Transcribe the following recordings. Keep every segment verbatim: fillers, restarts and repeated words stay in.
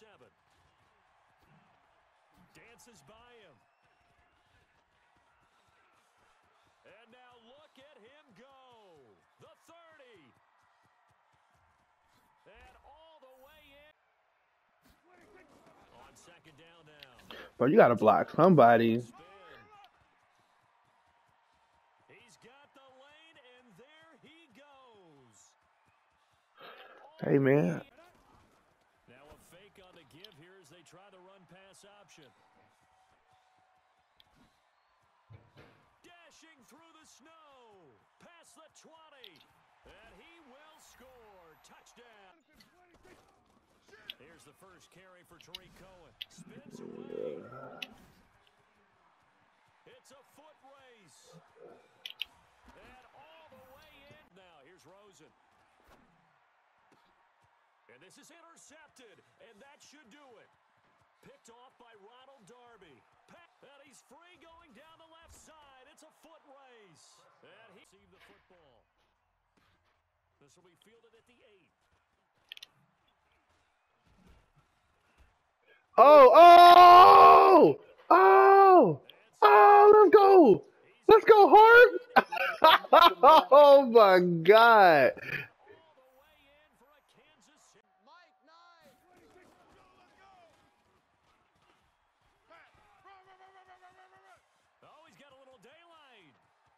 seven. Dances by him. And now look at him go. The thirty. And all the way in. On second down now. Bro, you got to block somebody. He's got the lane, and there he goes. Hey, man. Now a fake on the give here as they try the run-pass option. Dashing through the snow. Past the twenty. And he will score. Touchdown. Here's the first carry for Tariq Cohen. Spins away. It's a foot race. And all the way in. Now, here's Rosen. And this is intercepted. And that should do it. Picked off by Ronald Darby. And he's free going down the left side. It's a foot race. And he received the football. This will be fielded at the eight. Oh, oh, oh, oh, let's go. Let's go, Hart. Oh, my God. Oh, he's got a little daylight.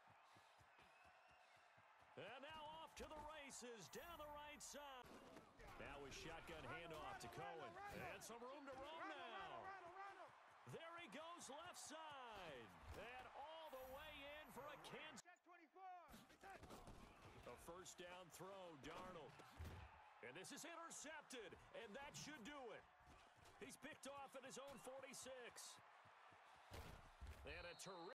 And now off to the races down the right side. Now with shotgun handoff to Cohen. And some room to roam now. There he goes left side. And all the way in for a Kansas. A first down throw, Darnold. And this is intercepted. And that should do it. He's picked off at his own forty-six. And a terrific.